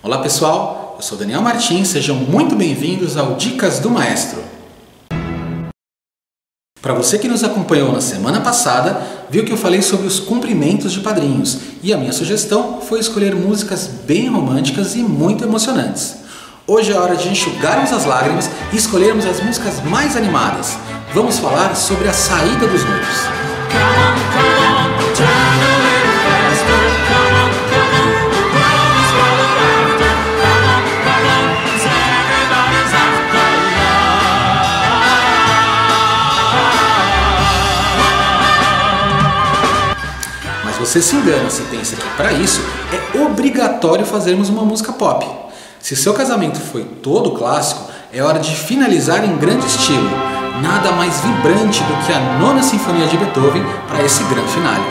Olá pessoal, eu sou Daniel Martins, sejam muito bem-vindos ao Dicas do Maestro. Para você que nos acompanhou na semana passada, viu que eu falei sobre os cumprimentos de padrinhos e a minha sugestão foi escolher músicas bem românticas e muito emocionantes. Hoje é hora de enxugarmos as lágrimas e escolhermos as músicas mais animadas. Vamos falar sobre a saída dos noivos. Você se engana se pensa que para isso é obrigatório fazermos uma música pop. Se seu casamento foi todo clássico, é hora de finalizar em grande estilo. Nada mais vibrante do que a Nona Sinfonia de Beethoven para esse grande finale.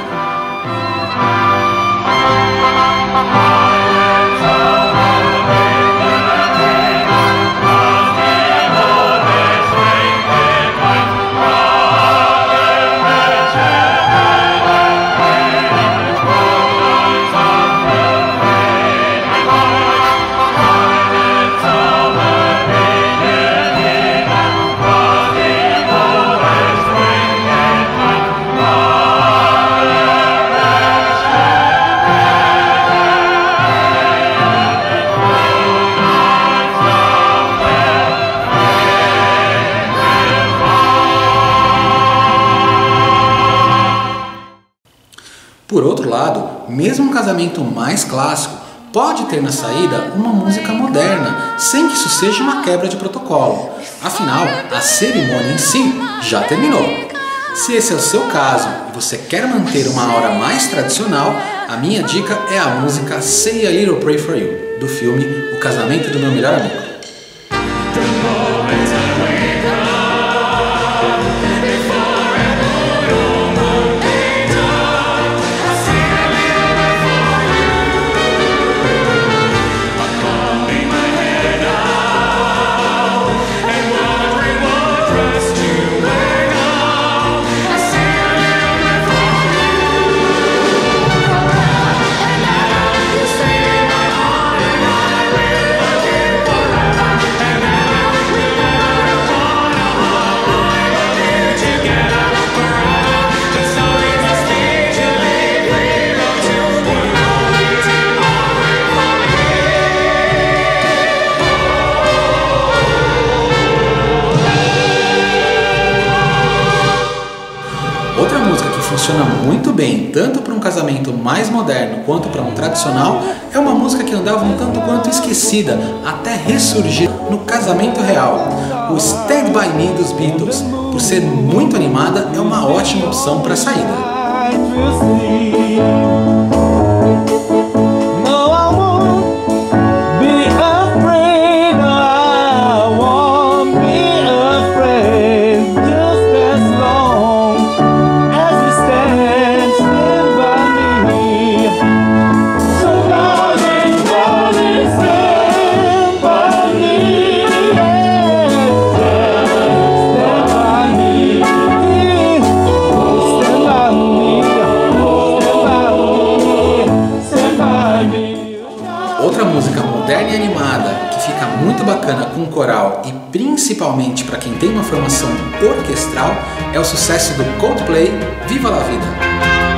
Por outro lado, mesmo um casamento mais clássico pode ter na saída uma música moderna, sem que isso seja uma quebra de protocolo. Afinal, a cerimônia em si já terminou. Se esse é o seu caso e você quer manter uma hora mais tradicional, a minha dica é a música Say a Little Prayer for You, do filme O Casamento do Meu Melhor Amigo. Outra música que funciona muito bem, tanto para um casamento mais moderno quanto para um tradicional, é uma música que andava um tanto quanto esquecida, até ressurgir no casamento real. O Stand By Me dos Beatles, por ser muito animada, é uma ótima opção para a saída. Outra música moderna e animada que fica muito bacana com coral e principalmente para quem tem uma formação orquestral é o sucesso do Coldplay, Viva la Vida!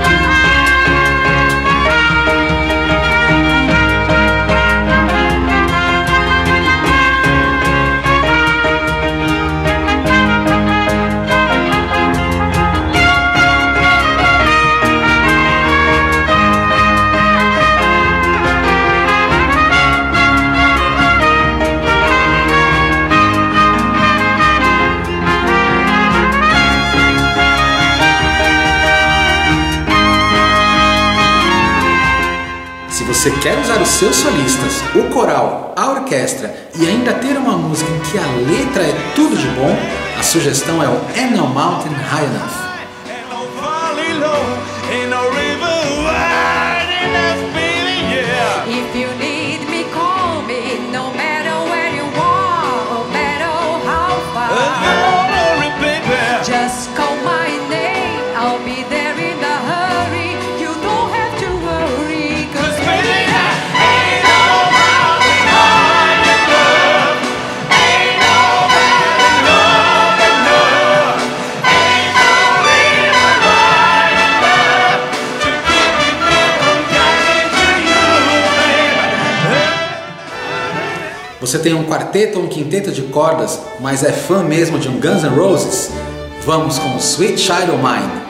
Se você quer usar os seus solistas, o coral, a orquestra e ainda ter uma música em que a letra é tudo de bom, a sugestão é o Ain't No Mountain High Enough. Ain't no mountain Você tem um quarteto ou um quinteto de cordas, mas é fã mesmo de um Guns N' Roses? Vamos com Sweet Child O' Mine.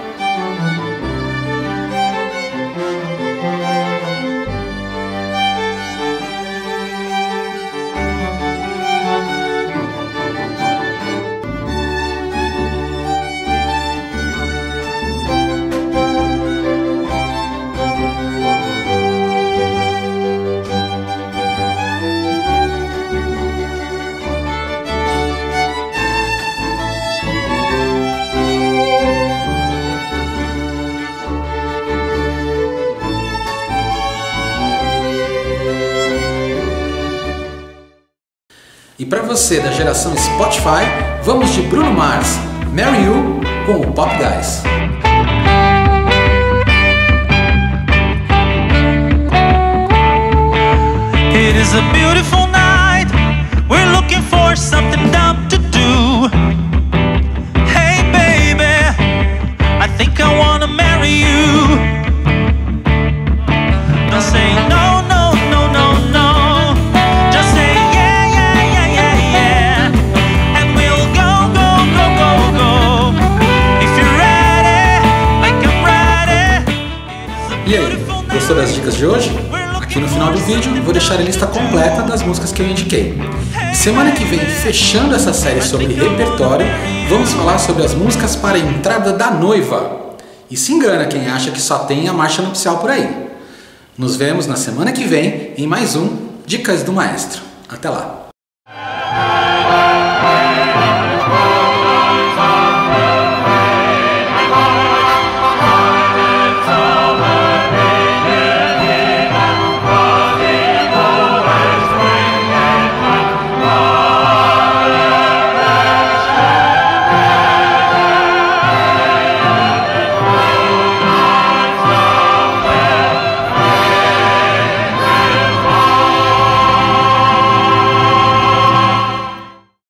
E para você da geração Spotify, vamos de Bruno Mars, Marry You com o Pop Guys. It is a beautiful night, we're looking for something dumb to do. Hey baby, I think I wanna marry you. Don't say no, no, no, no, no. Just say yeah, yeah, yeah, yeah, yeah. And we'll go, go, go, go, go. If you're ready, like I'm ready. E aí, gostou das dicas de hoje? Aqui no final do vídeo vou deixar a lista completa das músicas que eu indiquei. Semana que vem, fechando essa série sobre repertório, vamos falar sobre as músicas para a entrada da noiva. E se engana quem acha que só tem a marcha nupcial por aí. Nos vemos na semana que vem em mais um Dicas do Maestro. Até lá!